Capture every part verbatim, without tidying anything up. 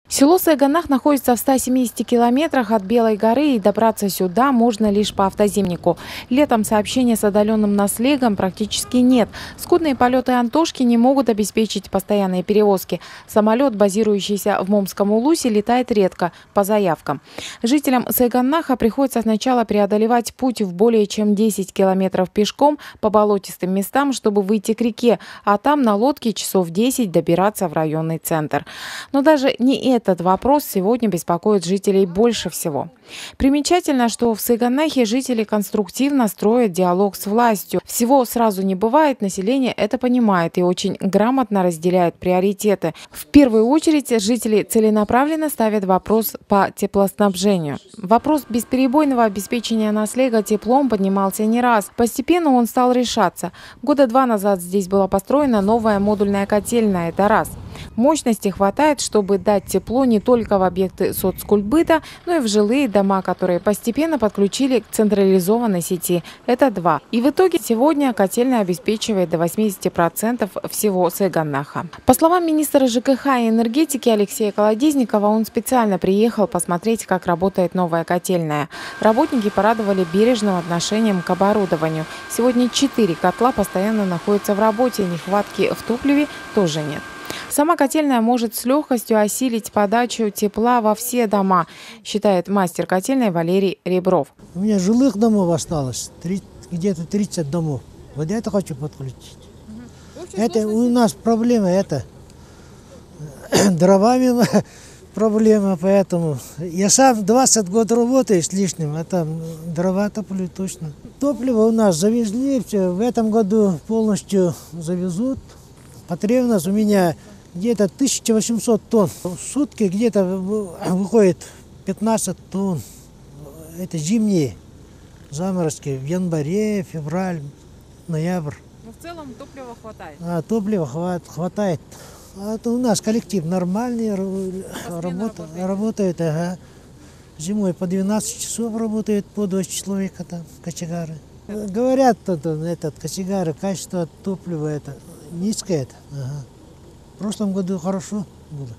Село Сайганах находится в ста семидесяти километрах от Белой горы, и добраться сюда можно лишь по автозимнику. Летом сообщения с отдаленным наслегом практически нет. Скудные полеты Антошки не могут обеспечить постоянные перевозки. Самолет, базирующийся в Момском Улусе, летает редко, по заявкам. Жителям Сайганаха приходится сначала преодолевать путь в более чем десять километров пешком по болотистым местам, чтобы выйти к реке, а там на лодке часов десять добираться в районный центр. Но даже не этот вопрос сегодня беспокоит жителей больше всего. Примечательно, что в Сайганахе жители конструктивно строят диалог с властью. Всего сразу не бывает, население это понимает и очень грамотно разделяет приоритеты. В первую очередь жители целенаправленно ставят вопрос по теплоснабжению. Вопрос бесперебойного обеспечения наслега теплом поднимался не раз. Постепенно он стал решаться. Года два назад здесь была построена новая модульная котельная. Это раз. Мощности хватает, чтобы дать тепло не только в объекты соцкультбыта, но и в жилые дома, которые постепенно подключили к централизованной сети. Это два. И в итоге сегодня котельная обеспечивает до восьмидесяти процентов всего Сайганаха. По словам министра ЖКХ и энергетики Алексея Колодезникова, он специально приехал посмотреть, как работает новая котельная. Работники порадовали бережным отношением к оборудованию. Сегодня четыре котла постоянно находятся в работе, нехватки в топливе тоже нет. Сама котельная может с легкостью осилить подачу тепла во все дома, считает мастер котельной Валерий Ребров. У меня жилых домов осталось где-то тридцать домов. Вот это хочу подключить. Угу. Это у нас проблема, это дровами проблема, поэтому я сам двадцать год работаю с лишним, а там дрова топлю точно. Топливо у нас завезли, все, в этом году полностью завезут. Потребность у меня где-то тысяча восемьсот тонн. В сутки где-то выходит пятнадцать тонн. Это зимние заморозки в январе, февраль, ноябрь. Но в целом топлива хватает? А, топлива хват, хватает. А это у нас коллектив нормальный, работа, работает. Ага. Зимой по двенадцать часов работает, по двадцать человека там, кочегары. Говорят, этот, кочегары, качество топлива это низкое. Ага. В прошлом году хорошо было.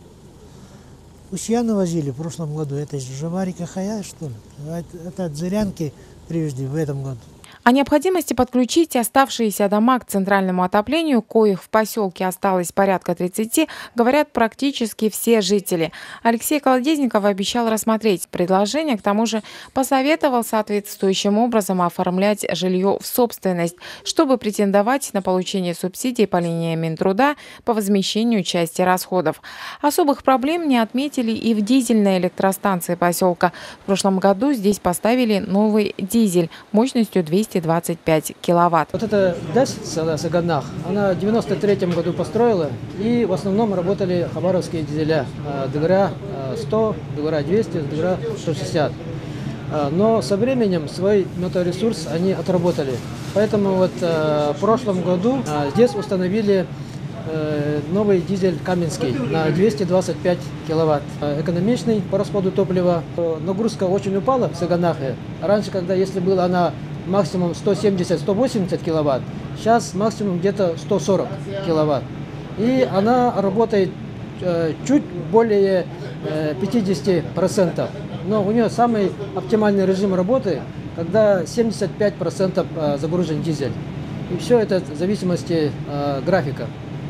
Ущьяну возили в прошлом году. Это же Жаварика Хая, что ли? Это от Зырянки привезли в этом году. О необходимости подключить оставшиеся дома к центральному отоплению, коих в поселке осталось порядка тридцати, говорят практически все жители. Алексей Колодезников обещал рассмотреть предложение, к тому же посоветовал соответствующим образом оформлять жилье в собственность, чтобы претендовать на получение субсидий по линии Минтруда по возмещению части расходов. Особых проблем не отметили и в дизельной электростанции поселка. В прошлом году здесь поставили новый дизель мощностью двести двадцать пять киловатт. Вот эта ДЭС Сайганах, она в девяносто третьем году построила, и в основном работали хабаровские дизеля ДГРА сто, ДГРА двести, ДГРА сто шестьдесят. Но со временем свой метаресурс они отработали. Поэтому вот в прошлом году здесь установили новый дизель Каменский на двести двадцать пять киловатт. Экономичный по расходу топлива. Нагрузка очень упала в Сайганахе. Раньше, когда если была она максимум сто семьдесят — сто восемьдесят киловатт, сейчас максимум где-то сто сорок киловатт. И она работает э, чуть более э, пятидесяти процентов. Но у нее самый оптимальный режим работы, когда семьдесят пять процентов загружен дизель. И все это в зависимости э, графика.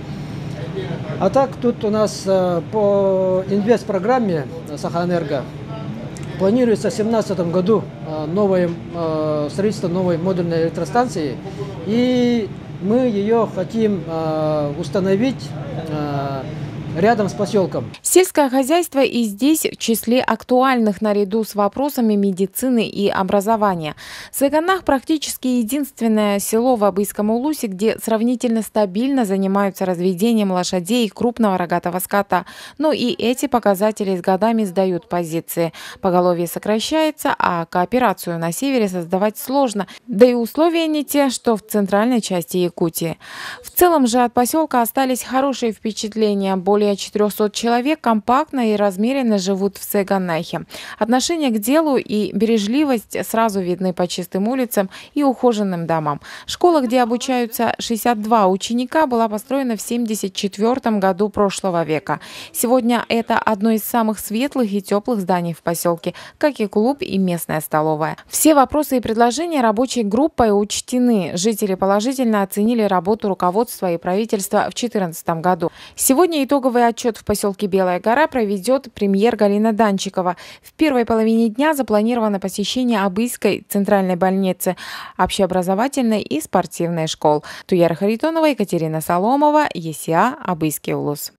А так тут у нас э, по инвест-программе Сахаэнерго планируется в две тысячи семнадцатом году новое, строительство новой модульной электростанции, и мы ее хотим установить рядом с поселком. Сельское хозяйство и здесь в числе актуальных наряду с вопросами медицины и образования. Сайганах практически единственное село в Абыйском Улусе, где сравнительно стабильно занимаются разведением лошадей и крупного рогатого скота. Но и эти показатели с годами сдают позиции. Поголовье сокращается, а кооперацию на севере создавать сложно. Да и условия не те, что в центральной части Якутии. В целом же от поселка остались хорошие впечатления. Более более четырёхсот человек компактно и размеренно живут в Цыганахе. Отношение к делу и бережливость сразу видны по чистым улицам и ухоженным домам. Школа, где обучаются шестьдесят два ученика, была построена в семьдесят четвёртом году прошлого века. Сегодня это одно из самых светлых и теплых зданий в поселке, как и клуб и местная столовая. Все вопросы и предложения рабочей группой учтены. Жители положительно оценили работу руководства и правительства в две тысячи четырнадцатом году. Сегодня итоговый отчет в поселке Белая гора проведет премьер Галина Данчикова. В первой половине дня запланировано посещение Абыйской центральной больницы, общеобразовательной и спортивной школ. Туяра Харитонова, Екатерина Соломова, ЕСИА, Абыйский улус.